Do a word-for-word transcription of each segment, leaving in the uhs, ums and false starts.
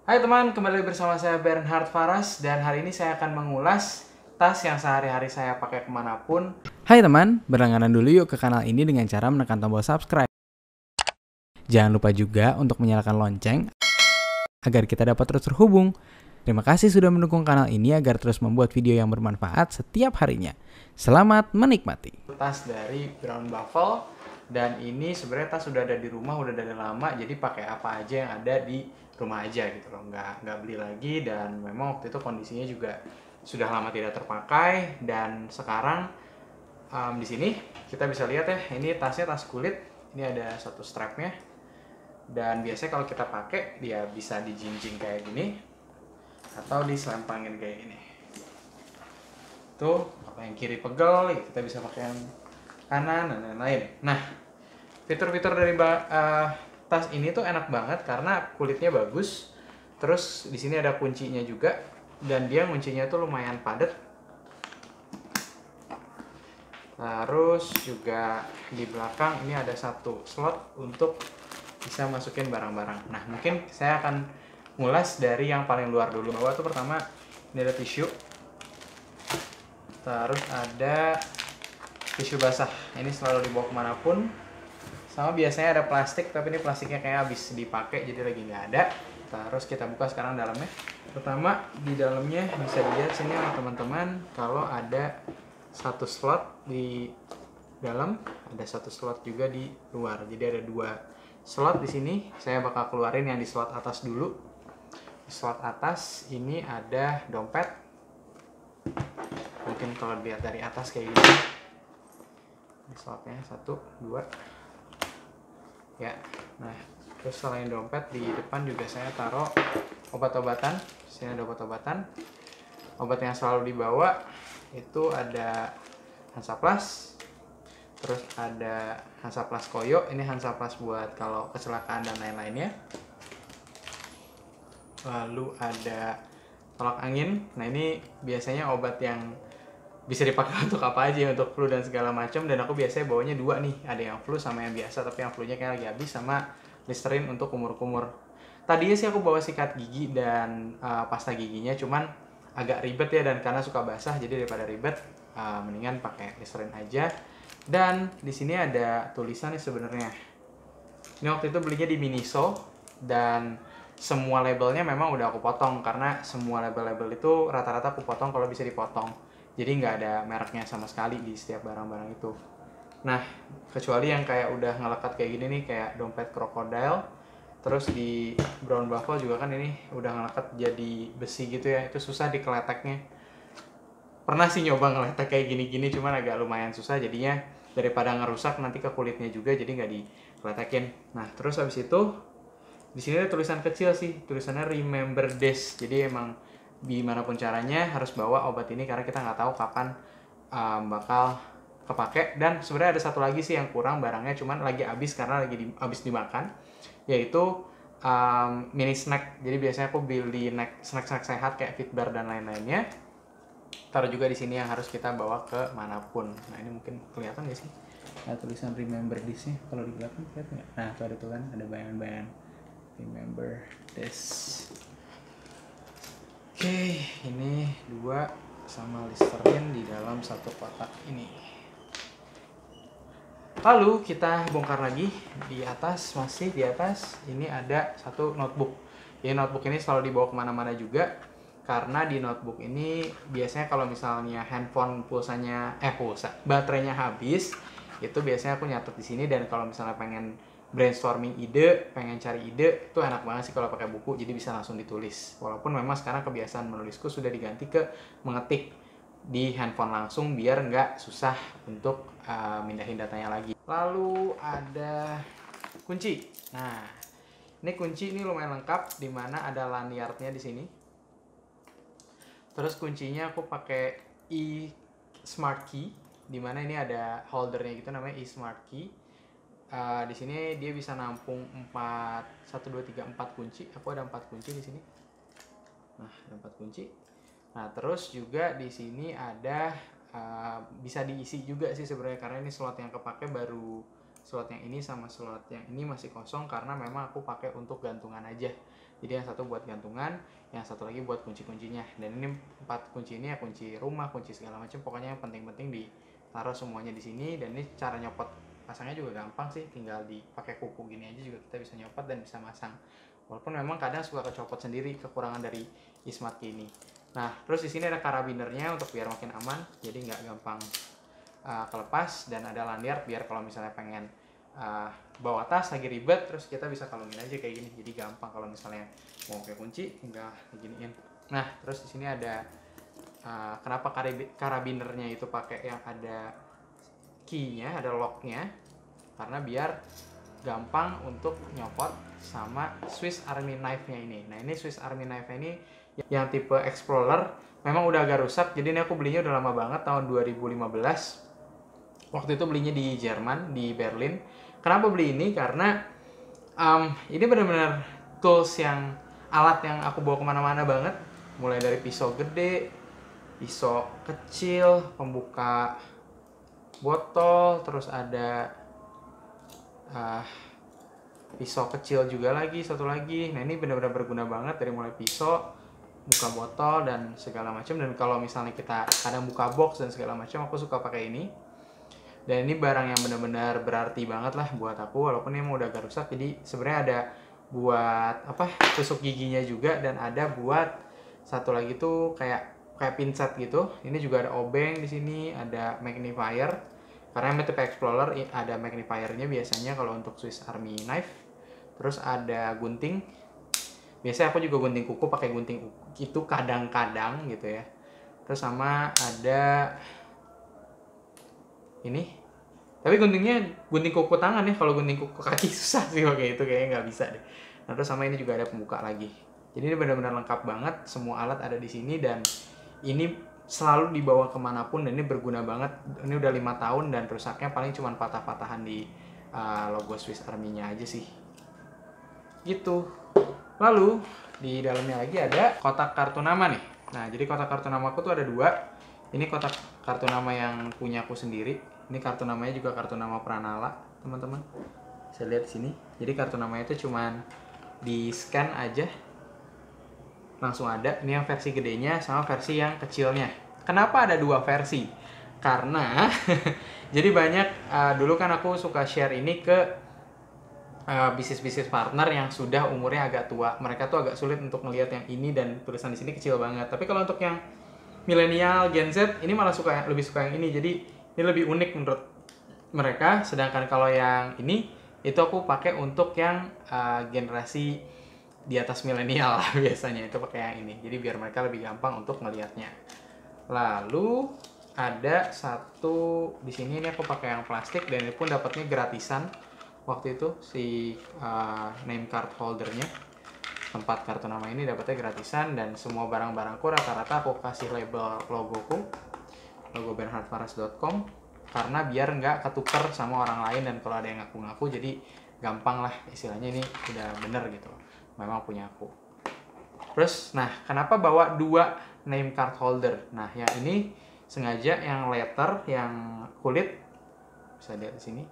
Hai teman, kembali bersama saya Bernhard Faras dan hari ini saya akan mengulas tas yang sehari-hari saya pakai kemanapun. Hai teman, berlangganan dulu yuk ke kanal ini dengan cara menekan tombol subscribe. Jangan lupa juga untuk menyalakan lonceng agar kita dapat terus terhubung. Terima kasih sudah mendukung kanal ini agar terus membuat video yang bermanfaat setiap harinya. Selamat menikmati. Tas dari Brown Buffalo dan ini sebenarnya tas sudah ada di rumah udah dari lama, jadi pakai apa aja yang ada di rumah aja gitu loh, nggak nggak beli lagi. Dan memang waktu itu kondisinya juga sudah lama tidak terpakai dan sekarang um, di sini kita bisa lihat ya, ini tasnya tas kulit, ini ada satu strapnya dan biasanya kalau kita pakai dia bisa dijinjing kayak gini atau diselempangin kayak gini. Tuh, apa yang kiri pegel, ya kita bisa pakai yang kanan dan lain-lain. Nah, fitur-fitur dari uh, tas ini tuh enak banget karena kulitnya bagus. Terus di sini ada kuncinya juga dan dia kuncinya tuh lumayan padat. Terus juga di belakang ini ada satu slot untuk bisa masukin barang-barang. Nah, mungkin saya akan ngulas dari yang paling luar dulu. Bahwa tuh pertama ini ada tisu. Terus ada tisu basah. Ini selalu dibawa kemanapun. Sama biasanya ada plastik, tapi ini plastiknya kayak habis dipakai jadi lagi nggak ada. Terus kita buka sekarang dalamnya. Pertama di dalamnya bisa dilihat sini teman-teman kalau ada satu slot di dalam, ada satu slot juga di luar. Jadi ada dua slot di sini. Saya bakal keluarin yang di slot atas dulu. Di slot atas ini ada dompet. Mungkin kalau dilihat dari atas kayak gini. Di slotnya satu, dua. Ya, nah terus selain dompet di depan juga saya taruh obat-obatan. Sini ada obat-obatan. Obat yang selalu dibawa itu ada Hansaplast. Terus ada Hansaplast Koyo, ini Hansaplast buat kalau kecelakaan dan lain-lainnya. Lalu ada tolak angin. Nah ini biasanya obat yang bisa dipakai untuk apa aja, untuk flu dan segala macam. Dan aku biasanya bawanya dua nih, ada yang flu sama yang biasa, tapi yang flu-nya kayak lagi habis, sama Listerine untuk kumur-kumur. Tadinya sih aku bawa sikat gigi dan uh, pasta giginya, cuman agak ribet ya, dan karena suka basah jadi daripada ribet uh, mendingan pakai Listerine aja. Dan di sini ada tulisan nih sebenarnya. Ini waktu itu belinya di Miniso dan semua labelnya memang udah aku potong karena semua label-label itu rata-rata aku potong kalau bisa dipotong. Jadi nggak ada mereknya sama sekali di setiap barang-barang itu. Nah, kecuali yang kayak udah ngelekat kayak gini nih, kayak dompet krokodil. Terus di Brown Buffalo juga kan ini udah ngelekat jadi besi gitu ya, itu susah dikeleteknya. Pernah sih nyoba ngeletek kayak gini-gini, cuman agak lumayan susah jadinya, daripada ngerusak nanti ke kulitnya juga, jadi nggak dikeletakin. Nah, terus habis itu di sini ada tulisan kecil sih, tulisannya Remember This. Jadi emang gimana pun caranya harus bawa obat ini karena kita nggak tahu kapan um, bakal kepake. Dan sebenarnya ada satu lagi sih yang kurang barangnya, cuman lagi habis karena lagi di, habis dimakan, yaitu um, mini snack. Jadi biasanya aku beli snack-snack sehat kayak Fitbar dan lain-lainnya. Taruh juga di sini yang harus kita bawa ke manapun. Nah ini mungkin kelihatan nggak sih? Ada tulisan Remember This-nya. Kalau di belakang kelihatan nggak? Nah itu ada tuh kan, ada bayangan-bayangan Remember This. Oke, okay, ini dua sama Listerine di dalam satu kotak ini. Lalu kita bongkar lagi di atas, masih di atas ini ada satu notebook. Jadi notebook ini selalu dibawa kemana-mana juga karena di notebook ini biasanya kalau misalnya handphone pulsanya eh pulsa baterainya habis, itu biasanya aku nyatet di sini. Dan kalau misalnya pengen brainstorming ide, pengen cari ide, itu enak banget sih kalau pakai buku, jadi bisa langsung ditulis. Walaupun memang sekarang kebiasaan menulisku sudah diganti ke mengetik di handphone langsung biar nggak susah untuk uh, mindahin datanya lagi. Lalu ada kunci. Nah, ini kunci ini lumayan lengkap, dimana ada lanyardnya di sini. Terus kuncinya aku pakai e-smart key, dimana ini ada holdernya gitu, namanya e-smart key. Uh, di sini dia bisa nampung empat, satu, dua, tiga, empat kunci. Aku ada empat kunci di sini. Nah, ada empat kunci. Nah, terus juga di sini ada uh, bisa diisi juga sih sebenarnya, karena ini slot yang kepake baru slot yang ini sama slot yang ini masih kosong karena memang aku pakai untuk gantungan aja. Jadi yang satu buat gantungan, yang satu lagi buat kunci-kuncinya. Dan ini empat kunci ini ya kunci rumah, kunci segala macam. Pokoknya yang penting-penting ditaruh semuanya di sini. Dan ini cara nyopot pasangnya juga gampang sih, tinggal dipakai kuku gini aja juga kita bisa nyopot dan bisa masang. Walaupun memang kadang suka kecopot sendiri, kekurangan dari Ismart Key ini. Nah, terus di sini ada karabinernya untuk biar makin aman, jadi nggak gampang uh, kelepas, dan ada lanyard biar kalau misalnya pengen uh, bawa tas lagi ribet, terus kita bisa kalungin aja kayak gini, jadi gampang kalau misalnya mau pakai kunci tinggal diginiin. Nah, terus di sini ada uh, kenapa karabinernya itu pakai yang ada key-nya, ada lock-nya, karena biar gampang untuk nyopot sama Swiss Army knife-nya ini. Nah, ini Swiss Army knife-nya ini yang tipe Explorer, memang udah agak rusak, jadi ini aku belinya udah lama banget, tahun dua ribu lima belas. Waktu itu belinya di Jerman, di Berlin. Kenapa beli ini? Karena um, ini benar-benar tools yang, alat yang aku bawa kemana-mana banget. Mulai dari pisau gede, pisau kecil, pembuka botol, terus ada uh, pisau kecil juga lagi, satu lagi. Nah, ini benar-benar berguna banget, dari mulai pisau, buka botol, dan segala macam. Dan kalau misalnya kita kadang buka box dan segala macam, aku suka pakai ini. Dan ini barang yang benar-benar berarti banget lah buat aku, walaupun ini udah agak rusak. Jadi sebenarnya ada buat apa, tusuk giginya juga, dan ada buat satu lagi tuh kayak kayak pinset gitu. Ini juga ada obeng di sini, ada magnifier. Karena yang tipe Explorer ada magnifiernya biasanya kalau untuk Swiss Army knife. Terus ada gunting. Biasanya aku juga gunting kuku pakai gunting itu kadang-kadang gitu ya. Terus sama ada ini. Tapi guntingnya gunting kuku tangan ya. Kalau gunting kuku kaki susah sih pakai itu, kayaknya nggak bisa deh. Nah, terus sama ini juga ada pembuka lagi. Jadi ini benar-benar lengkap banget. Semua alat ada di sini, dan ini selalu dibawa kemanapun, dan ini berguna banget. Ini udah lima tahun dan rusaknya paling cuma patah-patahan di uh, logo Swiss Army-nya aja sih. Gitu. Lalu di dalamnya lagi ada kotak kartu nama nih. Nah, jadi kotak kartu nama aku tuh ada dua. Ini kotak kartu nama yang punya aku sendiri. Ini kartu namanya juga kartu nama Pranala, teman-teman. Saya lihat di sini. Jadi kartu namanya itu cuman di scan aja, langsung ada. Ini yang versi gedenya sama versi yang kecilnya. Kenapa ada dua versi? Karena jadi banyak uh, dulu kan aku suka share ini ke Uh, bisnis-bisnis partner yang sudah umurnya agak tua. Mereka tuh agak sulit untuk melihat yang ini, dan tulisan di sini kecil banget. Tapi kalau untuk yang milenial, Gen Z, ini malah suka lebih suka yang ini. Jadi ini lebih unik menurut mereka. Sedangkan kalau yang ini itu aku pakai untuk yang uh, generasi di atas milenial lah biasanya, itu pakai yang ini. Jadi biar mereka lebih gampang untuk melihatnya. Lalu ada satu di sini, ini aku pakai yang plastik, dan ini pun dapatnya gratisan. Waktu itu si uh, name card holdernya, tempat kartu nama ini dapatnya gratisan. Dan semua barang-barangku rata-rata aku kasih label logoku, logo bernhard faras dot com, karena biar nggak ketuker sama orang lain, dan kalau ada yang ngaku-ngaku jadi gampang lah istilahnya, ini udah bener gitu, memang punya aku. Terus, nah kenapa bawa dua name card holder? Nah, yang ini sengaja yang letter, yang kulit, bisa lihat di sini.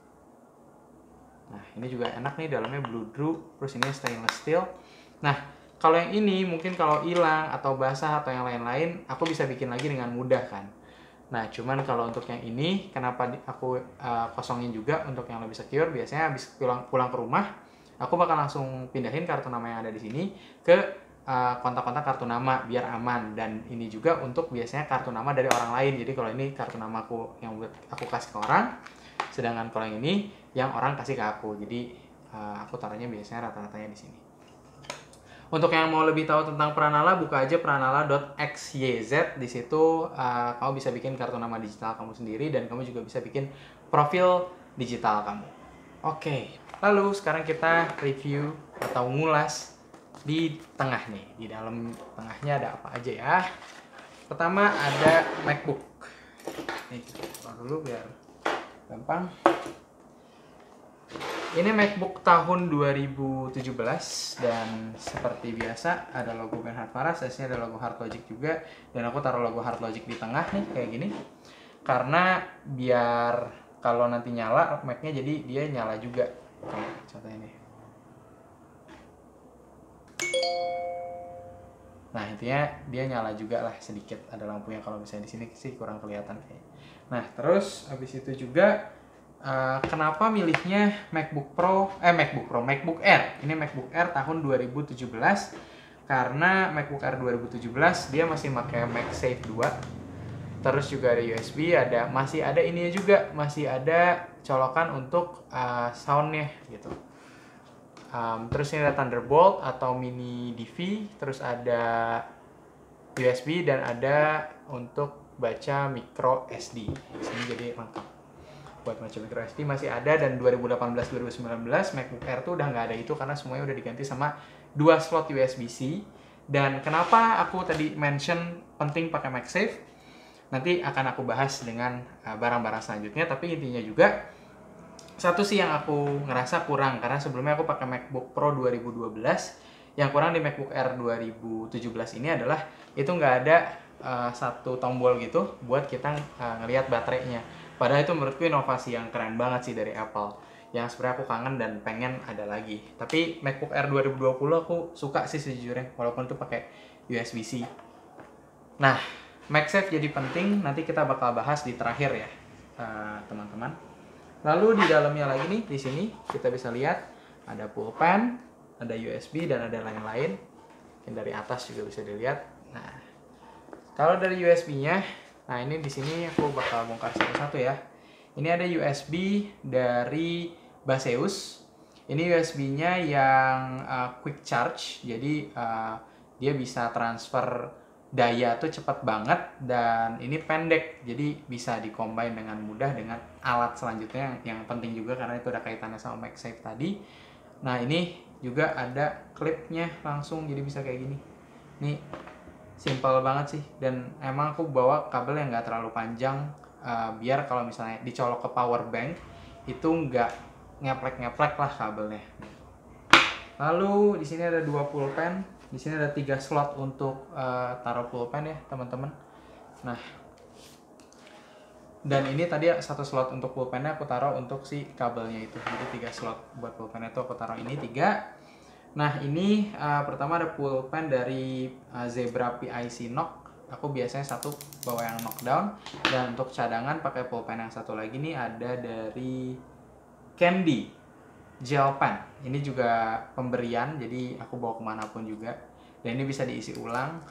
Nah, ini juga enak nih, dalamnya blue drew, terus ini stainless steel. Nah, kalau yang ini mungkin kalau hilang atau basah atau yang lain-lain, aku bisa bikin lagi dengan mudah kan. Nah, cuman kalau untuk yang ini, kenapa aku uh, kosongin juga untuk yang lebih secure, biasanya habis pulang, pulang ke rumah, aku bakal langsung pindahin kartu nama yang ada di sini ke uh, kontak-kontak kartu nama biar aman. Dan ini juga untuk biasanya kartu nama dari orang lain. Jadi kalau ini kartu namaku yang aku kasih ke orang, sedangkan kalau yang ini yang orang kasih ke aku. Jadi uh, aku taruhnya biasanya rata-ratanya di sini. Untuk yang mau lebih tahu tentang Pranala, buka aja pranala dot x y z. Di situ uh, kamu bisa bikin kartu nama digital kamu sendiri, dan kamu juga bisa bikin profil digital kamu. Oke, lalu sekarang kita review atau ngulas di tengah nih. Di dalam tengahnya ada apa aja ya? Pertama ada MacBook. Nih, kita taruh dulu biar gampang. Ini MacBook tahun dua ribu tujuh belas, dan seperti biasa ada logo Bernhard Faras, aslinya ada logo Hardlogic juga, dan aku taruh logo Hardlogic di tengah nih kayak gini. Karena biar kalau nanti nyala Mac-nya, jadi dia nyala juga. Oke, contohnya nih. Nah intinya dia nyala juga lah sedikit, ada lampunya, kalau misalnya di sini sih kurang kelihatan kayak. Nah terus habis itu juga uh, kenapa milihnya MacBook Pro, eh MacBook Pro, MacBook Air. Ini MacBook Air tahun dua ribu tujuh belas, karena MacBook Air dua ribu tujuh belas dia masih pakai MagSafe dua. Terus juga ada U S B, ada masih ada ininya juga, masih ada colokan untuk uh, soundnya gitu. Um, terus ini ada Thunderbolt atau mini D V, terus ada U S B dan ada untuk baca micro S D. Di sini jadi lengkap. Buat baca micro S D masih ada, dan dua ribu delapan belas dua ribu sembilan belas MacBook Air tuh udah nggak ada itu karena semuanya udah diganti sama dua slot U S B C. Dan kenapa aku tadi mention penting pakai MagSafe? Nanti akan aku bahas dengan barang-barang uh, selanjutnya, tapi intinya juga satu sih yang aku ngerasa kurang, karena sebelumnya aku pakai MacBook Pro dua ribu dua belas, yang kurang di MacBook Air dua ribu tujuh belas ini adalah itu nggak ada uh, satu tombol gitu buat kita uh, ngelihat baterainya. Padahal itu menurutku inovasi yang keren banget sih dari Apple, yang sebenarnya aku kangen dan pengen ada lagi. Tapi MacBook Air dua ribu dua puluh aku suka sih sejujurnya, walaupun itu pakai U S B C. Nah, MagSafe jadi penting, nanti kita bakal bahas di terakhir ya, teman-teman. Uh, Lalu di dalamnya lagi nih, di sini kita bisa lihat ada pulpen, ada U S B dan ada lain-lain. Mungkin dari atas juga bisa dilihat. Nah, kalau dari U S B-nya, nah ini di sini aku bakal bongkar satu-satu ya. Ini ada U S B dari Baseus. Ini U S B-nya yang uh, quick charge, jadi uh, dia bisa transfer daya tuh cepat banget, dan ini pendek, jadi bisa dikombin dengan mudah dengan alat selanjutnya yang, yang penting juga karena itu ada kaitannya sama MagSafe tadi. Nah ini juga ada klipnya langsung, jadi bisa kayak gini. Ini simple banget sih, dan emang aku bawa kabel yang nggak terlalu panjang uh, biar kalau misalnya dicolok ke power bank itu nggak ngeplek-ngeplek lah kabelnya. Lalu di sini ada dua pulpen. Di sini ada tiga slot untuk uh, taruh pulpen ya teman-teman. Nah, dan ini tadi satu slot untuk pulpennya aku taruh untuk si kabelnya itu. Jadi tiga slot buat pulpennya itu aku taruh ini tiga. Nah ini uh, pertama ada pulpen dari uh, Zebra P I C Knock. Aku biasanya satu bawa yang knockdown. Dan untuk cadangan pakai pulpen yang satu lagi nih ada dari Candy Gel Pen. Ini juga pemberian, jadi aku bawa kemanapun juga. Dan ini bisa diisi ulang.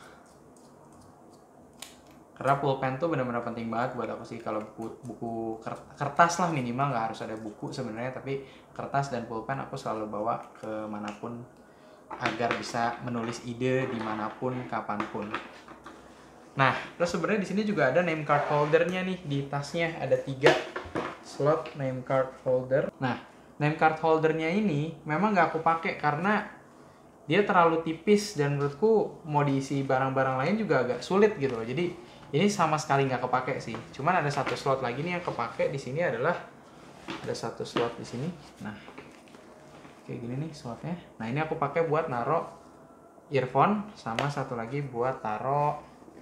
Karena pulpen tuh benar-benar penting banget buat aku sih. Kalau buku, buku kertas lah minimal, nggak harus ada buku sebenarnya, tapi kertas dan pulpen aku selalu bawa kemanapun agar bisa menulis ide dimanapun, kapanpun. Nah, terus sebenarnya di sini juga ada name card holdernya nih di tasnya. Ada tiga slot name card holder. Nah, name card holdernya ini memang nggak aku pakai karena dia terlalu tipis dan menurutku mau diisi barang-barang lain juga agak sulit gitu loh. Jadi ini sama sekali nggak kepake sih. Cuman ada satu slot lagi nih yang kepake di sini adalah ada satu slot di sini. Nah, kayak gini nih slotnya. Nah ini aku pakai buat naro earphone, sama satu lagi buat taro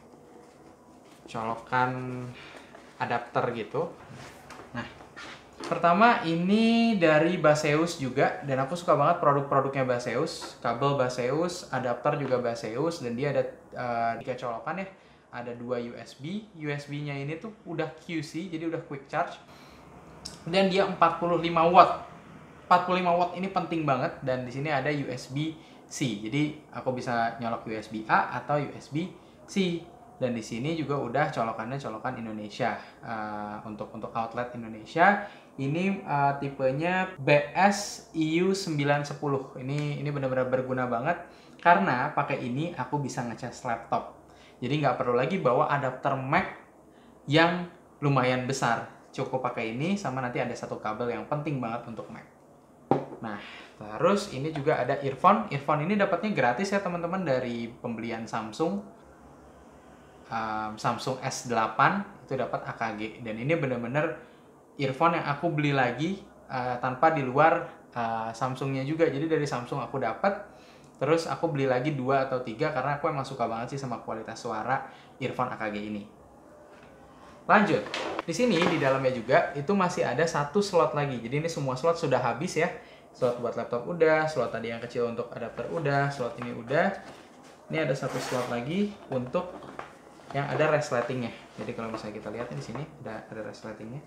colokan adapter gitu. Nah, pertama ini dari Baseus juga, dan aku suka banget produk-produknya Baseus. Kabel Baseus, adapter juga Baseus, dan dia ada uh, tiga colokan ya. Ada dua U S B. U S B-nya ini tuh udah Q C, jadi udah quick charge. Dan dia empat puluh lima watt. empat puluh lima watt ini penting banget, dan di sini ada U S B C. Jadi aku bisa nyolok U S B A atau U S B C. Dan di sini juga udah colokannya colokan Indonesia, uh, untuk untuk outlet Indonesia. Ini uh, tipenya B S I U sembilan sepuluh. Ini ini benar-benar berguna banget karena pakai ini aku bisa ngecas laptop. Jadi nggak perlu lagi bawa adapter Mac yang lumayan besar. Cukup pakai ini, sama nanti ada satu kabel yang penting banget untuk Mac. Nah, terus ini juga ada earphone. Earphone ini dapatnya gratis ya teman-teman dari pembelian Samsung. Um, Samsung S delapan itu dapat A K G, dan ini bener-bener earphone yang aku beli lagi uh, tanpa di luar uh, Samsungnya juga. Jadi dari Samsung aku dapat, terus aku beli lagi dua atau tiga karena aku emang suka banget sih sama kualitas suara earphone A K G ini. Lanjut, di sini di dalamnya juga itu masih ada satu slot lagi. Jadi ini semua slot sudah habis ya. Slot buat laptop udah, slot tadi yang kecil untuk adapter udah, slot ini udah. Ini ada satu slot lagi untuk yang ada resletingnya. Jadi kalau misalnya kita lihat di sini ada ada resletingnya.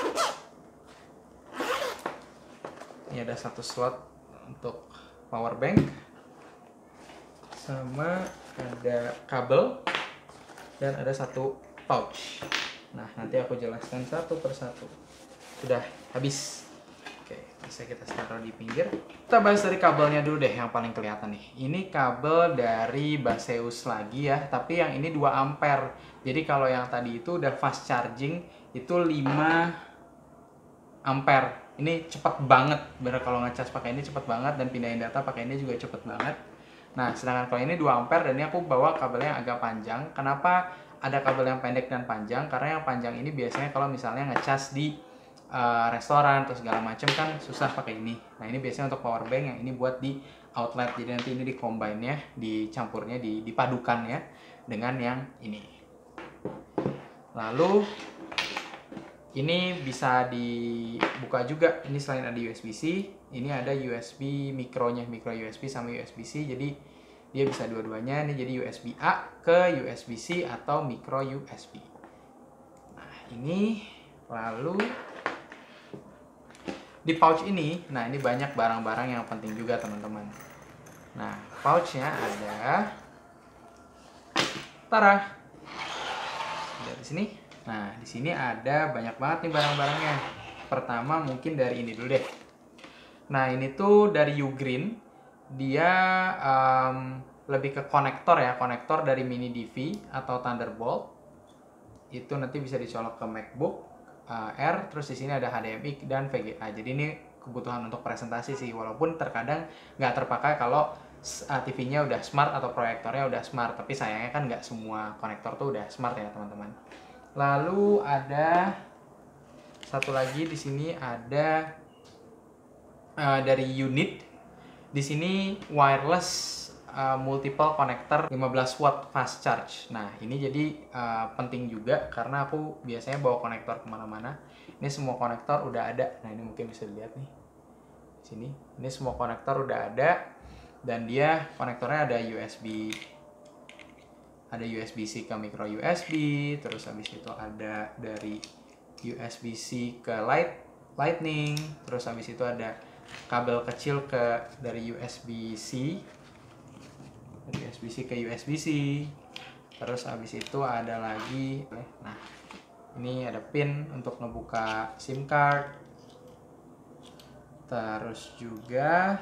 Ini ada satu slot untuk power bank, sama ada kabel, dan ada satu pouch. Nah, nanti aku jelaskan satu persatu. Sudah habis. Oke, bisa kita taruh di pinggir. Kita bahas dari kabelnya dulu deh, yang paling kelihatan nih. Ini kabel dari Baseus lagi ya, tapi yang ini dua ampere. Jadi kalau yang tadi itu udah fast charging, itu lima ampere. Ini cepet banget, bener kalau ngecas pakai ini cepet banget, dan pindahin data pakai ini juga cepet banget. Nah, sedangkan kalau ini dua ampere, dan ini aku bawa kabelnya yang agak panjang. Kenapa ada kabel yang pendek dan panjang? Karena yang panjang ini biasanya kalau misalnya ngecas di uh, restoran atau segala macam kan susah pakai ini. Nah, ini biasanya untuk power bank, yang ini buat di outlet. Jadi nanti ini di combine-nya, dicampurnya, dipadukan ya dengan yang ini. Lalu ini bisa dibuka juga. Ini selain ada U S B C, ini ada U S B mikronya, micro U S B sama U S B C. Jadi dia bisa dua-duanya. Ini jadi U S B A ke U S B C atau micro U S B. Nah, ini lalu di pouch ini, nah ini banyak barang-barang yang penting juga teman-teman. Nah, pouchnya ada, tara, dari sini. Nah, di sini ada banyak banget nih barang-barangnya. Pertama mungkin dari ini dulu deh. Nah, ini tuh dari Ugreen. Dia um, lebih ke konektor ya, konektor dari mini D V atau Thunderbolt. Itu nanti bisa dicolok ke MacBook uh, Air. Terus di sini ada H D M I dan V G A. Jadi ini kebutuhan untuk presentasi sih, walaupun terkadang nggak terpakai kalau uh, T V-nya udah smart atau proyektornya udah smart. Tapi sayangnya kan nggak semua konektor tuh udah smart ya teman-teman. Lalu ada satu lagi di sini ada uh, dari unit. Di sini wireless uh, multiple connector lima belas watt fast charge. Nah, ini jadi uh, penting juga karena aku biasanya bawa konektor kemana-mana. Ini semua konektor udah ada. Nah, ini mungkin bisa dilihat nih. Di sini, ini semua konektor udah ada, dan dia konektornya ada U S B. Ada U S B C ke micro U S B, terus habis itu ada dari U S B C ke light, lightning, terus habis itu ada kabel kecil ke dari U S B C, dari U S B C ke U S B C, terus habis itu ada lagi, nah ini ada pin untuk ngebuka SIM card, terus juga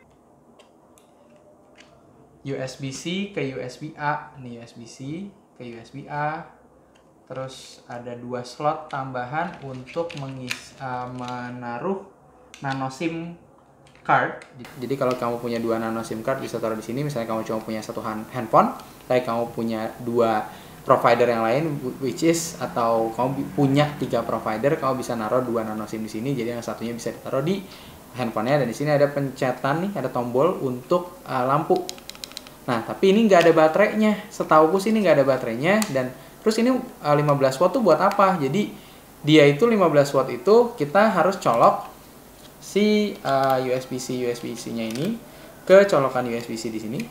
U S B C ke U S B A, nih U S B C ke U S B A, terus ada dua slot tambahan untuk mengis, uh, menaruh nano SIM card. Jadi kalau kamu punya dua nano SIM card bisa taruh di sini. Misalnya kamu cuma punya satu handphone, tapi kamu punya dua provider yang lain, which is atau kamu punya tiga provider, kamu bisa naruh dua nano SIM di sini. Jadi yang satunya bisa ditaruh di handphonenya, dan di sini ada pencetan nih, ada tombol untuk uh, lampu. Nah, tapi ini nggak ada baterainya. Setauku sih ini nggak ada baterainya. Dan terus ini uh, lima belas watt tuh buat apa? Jadi dia itu lima belas watt itu kita harus colok si uh, U S B C U S B C-nya ini ke colokan U S B C di sini.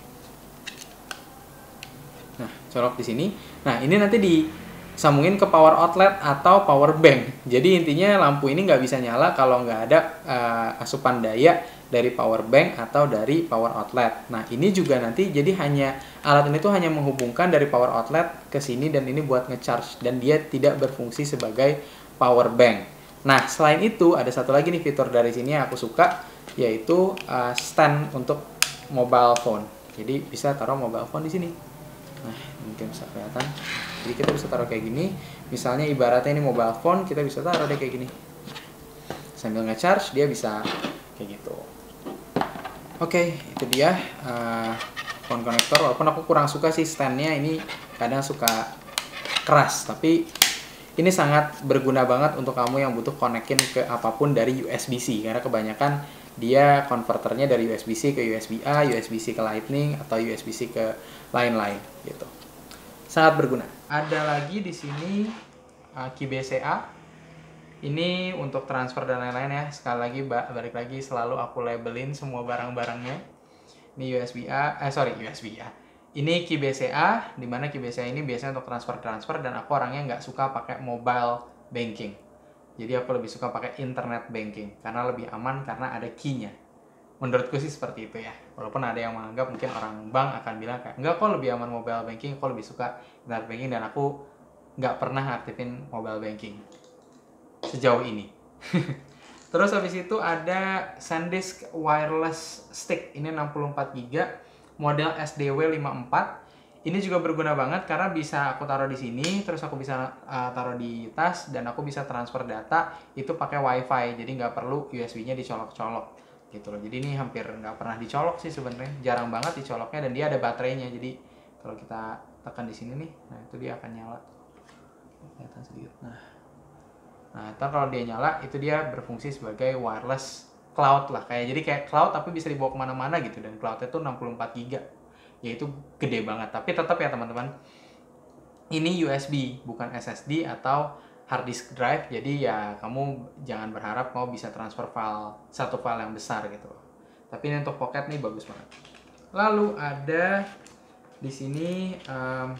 Nah, colok di sini. Nah, ini nanti disambungin ke power outlet atau power bank. Jadi intinya lampu ini nggak bisa nyala kalau nggak ada uh, asupan daya dari power bank atau dari power outlet. Nah, ini juga nanti jadi hanya alat ini tuh hanya menghubungkan dari power outlet ke sini, dan ini buat ngecharge, dan dia tidak berfungsi sebagai power bank. Nah, selain itu ada satu lagi nih fitur dari sini yang aku suka, yaitu uh, stand untuk mobile phone. Jadi bisa taruh mobile phone di sini. Nah, mungkin bisa kelihatan. Jadi kita bisa taruh kayak gini. Misalnya ibaratnya ini mobile phone, kita bisa taruh deh kayak gini. Sambil ngecharge dia bisa kayak gitu. Oke, okay, itu dia uh, phone connector. Walaupun aku kurang suka sih standnya, ini kadang suka keras, tapi ini sangat berguna banget untuk kamu yang butuh konekin ke apapun dari U S B C, karena kebanyakan dia konverternya dari U S B C ke U S B A, U S B C ke Lightning, atau U S B C ke lain-lain gitu. Sangat berguna. Ada lagi di sini uh, key B C A. Ini untuk transfer dan lain-lain ya. Sekali lagi balik lagi selalu aku labelin semua barang-barangnya. Ini U S B A, eh sorry U S B A. ini key B C A, di mana key B C A ini biasanya untuk transfer-transfer, dan aku orangnya nggak suka pakai mobile banking. Jadi aku lebih suka pakai internet banking, karena lebih aman karena ada key-nya. Menurutku sih seperti itu ya. Walaupun ada yang menganggap, mungkin orang bank akan bilang kayak, enggak kok lebih aman mobile banking, kok lebih suka internet banking, dan aku nggak pernah aktifin mobile banking sejauh ini. Terus habis itu ada SanDisk Wireless Stick, ini enam puluh empat giga byte, model S D W lima puluh empat. Ini juga berguna banget karena bisa aku taruh di sini, terus aku bisa uh, taruh di tas, dan aku bisa transfer data itu pakai WiFi, jadi nggak perlu U S B-nya dicolok-colok gitu loh. Jadi ini hampir nggak pernah dicolok sih sebenarnya, jarang banget dicoloknya, dan dia ada baterainya. Jadi kalau kita tekan di sini nih, nah itu dia akan nyala. Kelihatan sedikit. Nah, nah ntar kalau dia nyala, itu dia berfungsi sebagai wireless cloud lah, kayak jadi kayak cloud tapi bisa dibawa kemana-mana gitu, dan cloudnya tuh enam puluh empat giga byte. Ya itu gede banget, tapi tetap ya teman-teman, ini U S B bukan S S D atau hard disk drive, jadi ya kamu jangan berharap kamu bisa transfer file satu file yang besar gitu. Tapi ini untuk pocket nih bagus banget. Lalu ada di sini um,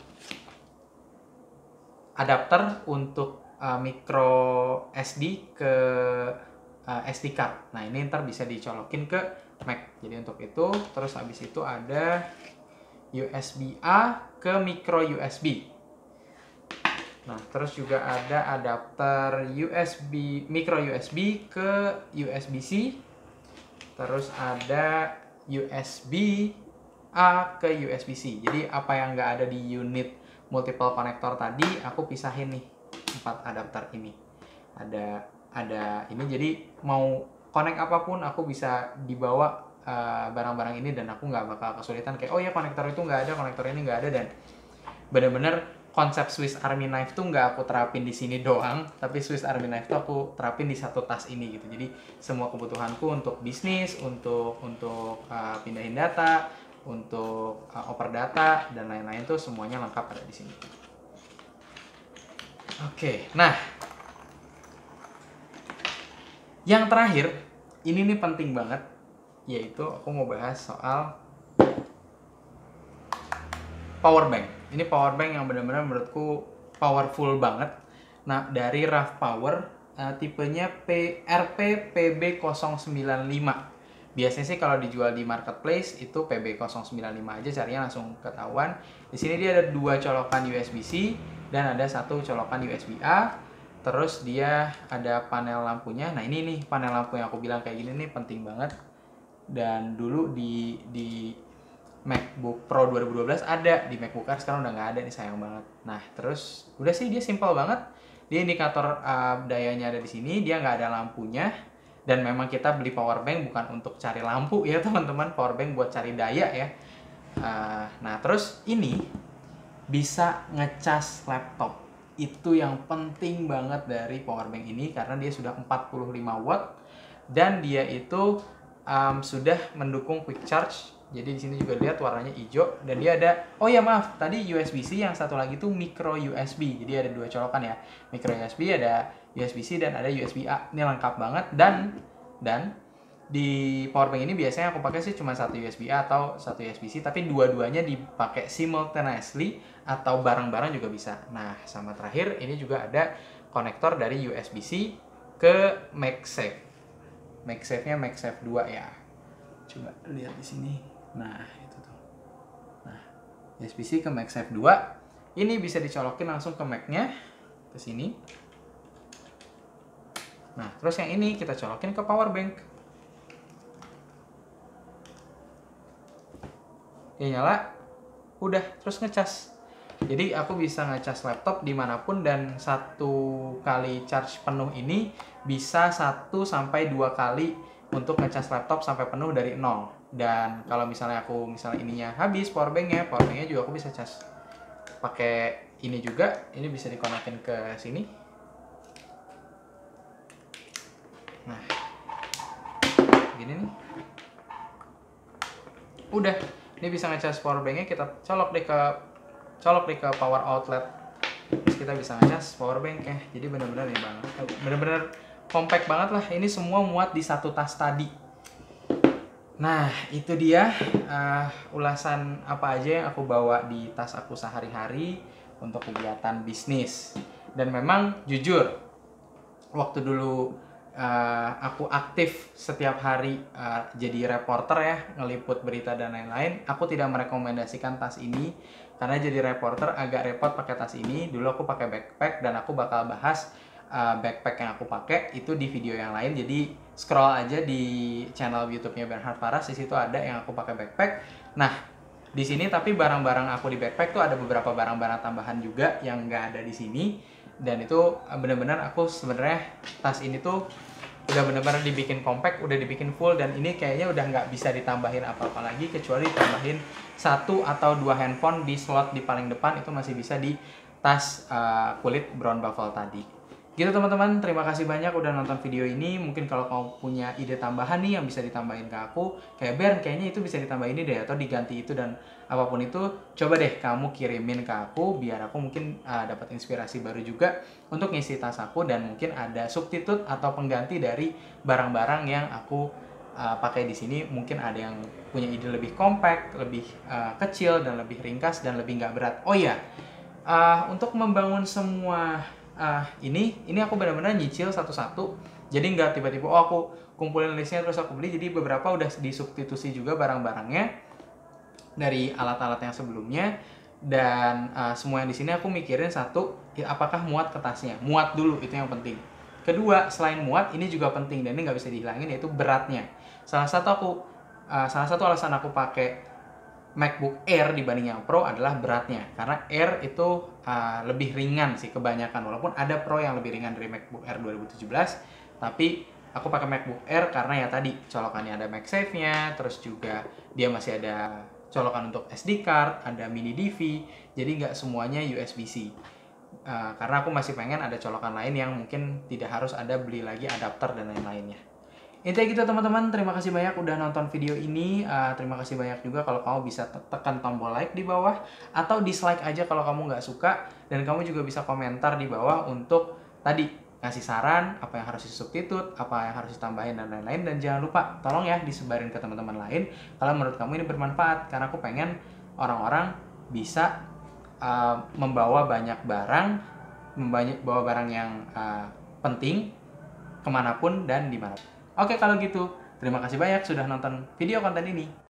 adapter untuk uh, micro S D ke uh, S D card. Nah ini ntar bisa dicolokin ke Mac. Jadi untuk itu, terus habis itu ada U S B A ke micro U S B. Nah, terus juga ada adapter U S B micro U S B ke U S B C. Terus ada U S B A ke U S B C. Jadi apa yang nggak ada di unit multiple connector tadi, aku pisahin nih empat adapter ini. Ada ada ini, jadi mau connect apapun aku bisa dibawa barang-barang uh, ini, dan aku nggak bakal kesulitan kayak oh ya konektor itu nggak ada, konektor ini nggak ada. Dan bener-bener konsep Swiss Army Knife tuh nggak aku terapin di sini doang, tapi Swiss Army Knife tuh aku terapin di satu tas ini gitu. Jadi semua kebutuhanku untuk bisnis, untuk untuk uh, pindahin data, untuk uh, oper data dan lain-lain tuh semuanya lengkap ada di sini. Oke, nah yang terakhir ini nih penting banget, yaitu aku mau bahas soal power bank. Ini power bank yang benar-benar menurutku powerful banget. Nah, dari R A V Power, uh, tipenya P R P P B nol sembilan lima. Biasanya sih kalau dijual di marketplace itu P B nol sembilan lima aja, carinya langsung ketahuan. Di sini dia ada dua colokan U S B C dan ada satu colokan U S B A. Terus dia ada panel lampunya. Nah, ini nih panel lampu yang aku bilang kayak gini nih penting banget. Dan dulu di di MacBook Pro dua ribu dua belas ada, di MacBook Air sekarang udah nggak ada nih, sayang banget. Nah, terus udah sih dia simple banget. Dia indikator uh, dayanya ada di sini, dia nggak ada lampunya. Dan memang kita beli power bank bukan untuk cari lampu ya teman-teman, power bank buat cari daya ya. Uh, nah, terus ini bisa ngecas laptop. Itu yang penting banget dari power bank ini, karena dia sudah empat puluh lima watt dan dia itu um, sudah mendukung quick charge. Jadi di sini juga lihat warnanya hijau, dan dia ada, oh ya maaf, tadi U S B C, yang satu lagi tuh micro U S B. Jadi ada dua colokan ya, micro U S B, ada U S B C dan ada U S B A. Ini lengkap banget. Dan dan di powerbank ini biasanya aku pakai sih cuma satu U S B A atau satu U S B C, tapi dua-duanya dipakai simultaneously atau bareng-bareng juga bisa. Nah, sama terakhir ini juga ada konektor dari U S B C ke MagSafe. MagSafe-nya MagSafe dua ya. Coba lihat di sini. Nah, itu tuh. Nah, U S B C ke MagSafe dua. Ini bisa dicolokin langsung ke Mac-nya ke sini. Nah, terus yang ini kita colokin ke power bank. Dia nyala, udah, terus ngecas. Jadi aku bisa ngecas laptop dimanapun, dan satu kali charge penuh ini bisa satu sampai dua kali untuk ngecas laptop sampai penuh dari nol. Dan kalau misalnya aku misalnya ininya habis powerbanknya, powerbanknya juga aku bisa cas pakai ini juga. Ini bisa dikonekin ke sini. Nah, gini nih. Udah, ini bisa ngecas powerbanknya. Kita colok deh ke colok deh ke power outlet. Terus kita bisa ngecas powerbanknya. Jadi bener-bener nih bang, bener-bener compact banget lah. Ini semua muat di satu tas tadi. Nah, itu dia uh, ulasan apa aja yang aku bawa di tas aku sehari-hari untuk kegiatan bisnis. Dan memang jujur, waktu dulu uh, aku aktif setiap hari uh, jadi reporter ya, ngeliput berita dan lain-lain, aku tidak merekomendasikan tas ini karena jadi reporter agak repot pakai tas ini. Dulu aku pakai backpack dan aku bakal bahas uh, backpack yang aku pakai itu di video yang lain. Jadi scroll aja di channel YouTube-nya Bernhard Faras, di situ ada yang aku pakai backpack. Nah, di sini tapi barang-barang aku di backpack tuh ada beberapa barang-barang tambahan juga yang nggak ada di sini. Dan itu benar-benar aku sebenarnya tas ini tuh udah benar-benar dibikin compact, udah dibikin full, dan ini kayaknya udah nggak bisa ditambahin apa-apa lagi kecuali tambahin satu atau dua handphone di slot di paling depan. Itu masih bisa di tas uh, kulit brown buffalo tadi. Gitu teman-teman, terima kasih banyak udah nonton video ini. Mungkin kalau kamu punya ide tambahan nih yang bisa ditambahin ke aku, kayak Bern kayaknya itu bisa ditambahin ini deh, atau diganti itu dan apapun itu, coba deh kamu kirimin ke aku biar aku mungkin uh, dapat inspirasi baru juga untuk ngisi tas aku, dan mungkin ada substitute atau pengganti dari barang-barang yang aku uh, pakai di sini. Mungkin ada yang punya ide lebih compact, lebih uh, kecil dan lebih ringkas dan lebih nggak berat. Oh iya, uh, untuk membangun semua uh, ini, ini aku benar-benar nyicil satu-satu. Jadi nggak tiba-tiba oh aku kumpulin listnya terus aku beli. Jadi beberapa udah disubstitusi juga barang-barangnya dari alat-alat yang sebelumnya. Dan uh, semua yang di sini aku mikirin satu, ya, apakah muat ke tasnya? Muat dulu, itu yang penting. Kedua, selain muat, ini juga penting dan ini nggak bisa dihilangin, yaitu beratnya. Salah satu aku, uh, salah satu alasan aku pakai MacBook Air dibanding yang Pro adalah beratnya. Karena Air itu uh, lebih ringan sih kebanyakan, walaupun ada Pro yang lebih ringan dari MacBook Air dua ribu tujuh belas, tapi aku pakai MacBook Air karena ya tadi colokannya ada MagSafe-nya, terus juga dia masih ada colokan untuk S D card, ada mini D V, jadi nggak semuanya U S B C. Uh, karena aku masih pengen ada colokan lain yang mungkin tidak harus ada beli lagi adapter dan lain-lainnya. Intinya gitu teman-teman, terima kasih banyak udah nonton video ini. Uh, terima kasih banyak juga kalau kamu bisa tekan tombol like di bawah, atau dislike aja kalau kamu nggak suka. Dan kamu juga bisa komentar di bawah untuk tadi ngasih saran, apa yang harus disubstitut, apa yang harus ditambahin, dan lain-lain. Dan jangan lupa, tolong ya disebarin ke teman-teman lain kalau menurut kamu ini bermanfaat. Karena aku pengen orang-orang bisa uh, membawa banyak barang, membawa barang yang uh, penting kemanapun dan dimanapun. Oke, kalau gitu, terima kasih banyak sudah nonton video konten ini.